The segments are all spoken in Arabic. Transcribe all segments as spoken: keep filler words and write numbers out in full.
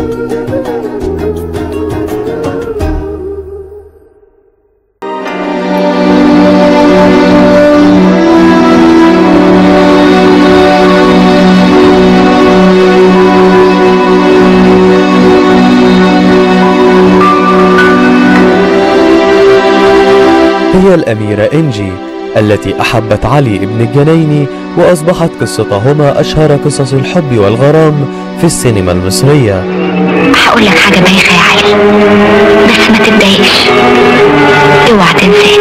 هي الأميرة إنجي التي أحبت علي ابن الجنيني، وأصبحت قصتهما أشهر قصص الحب والغرام في السينما المصرية. هقول لك حاجة بايخة يا علي، بس ما تتضايقش، اوعى تنساني،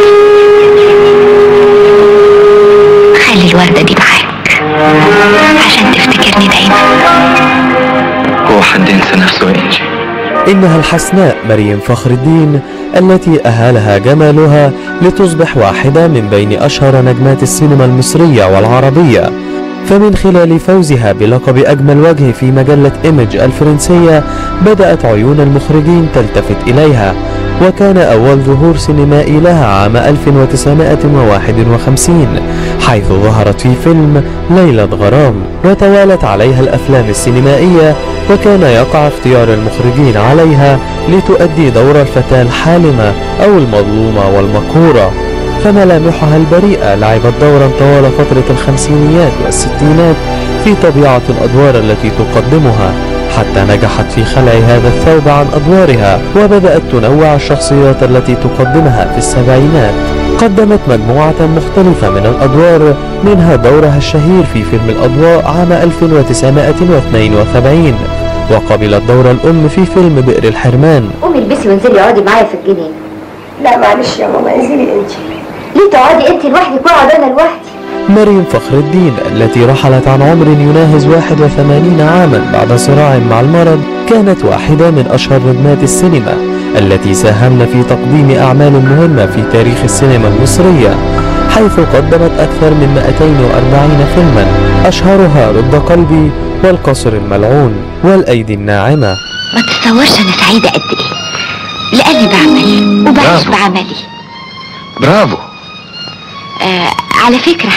خلي الوردة دي معاك عشان تفتكرني دايما. هو حد ينسى نفسه يا إنجي؟ إنها الحسناء مريم فخر الدين التي أهالها جمالها لتصبح واحدة من بين أشهر نجمات السينما المصرية والعربية، فمن خلال فوزها بلقب أجمل وجه في مجلة إيمج الفرنسية بدأت عيون المخرجين تلتفت إليها، وكان أول ظهور سينمائي لها عام ألف وتسعمائة وواحد وخمسين حيث ظهرت في فيلم ليلة غرام، وتوالت عليها الأفلام السينمائية، وكان يقع اختيار المخرجين عليها لتؤدي دور الفتاة الحالمة أو المظلومة والمقهورة، فملامحها البريئة لعبت دورا طوال فترة الخمسينيات والستينات في طبيعة الأدوار التي تقدمها، حتى نجحت في خلع هذا الثوب عن أدوارها، وبدأت تنوع الشخصيات التي تقدمها في السبعينات. قدمت مجموعة مختلفة من الأدوار، منها دورها الشهير في فيلم الأضواء عام ألف وتسعمائة واثنين وسبعين، وقبلت دور الأم في فيلم بئر الحرمان. قومي البسي وانزلي اقعدي معايا في الجنينة. لا معلش يا ماما، انزلي انت. ليه تقعدي انت لوحدك واقعد انا لوحدي؟ مريم فخر الدين التي رحلت عن عمر يناهز واحد وثمانين عاما بعد صراع مع المرض، كانت واحدة من أشهر نجمات السينما التي ساهمن في تقديم أعمال مهمة في تاريخ السينما المصرية، حيث قدمت أكثر من مئتين وأربعين فيلما، أشهرها رد قلبي والقصر الملعون والأيدي الناعمة. ما تتصورش أنا سعيدة قد إيه، لأني بعمل وبعيش بعملي. برافو. آه على فكرة،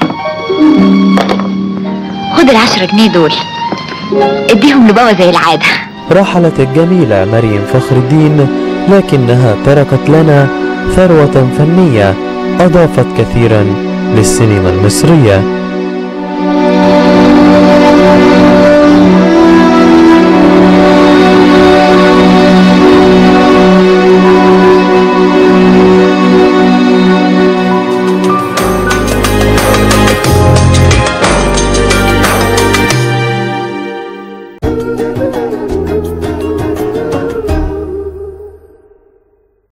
خد العشرة جنيه دول اديهم لبابا زي العادة. رحلت الجميلة مريم فخر الدين، لكنها تركت لنا ثروة فنية أضافت كثيرا للسينما المصرية.